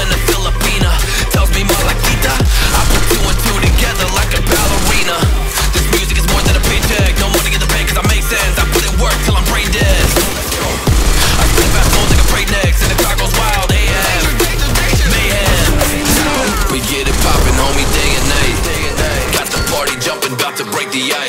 when a Filipina tells me Malakita. I put two and two together like a ballerina. This music is more than a paycheck, no money in the bank cause I make sense. I put in work till I'm brain dead. I spin fast phones like a break next, and the car goes wild, AM, mayhem. We get it poppin', homie, day and night. Got the party jumping, about to break the ice.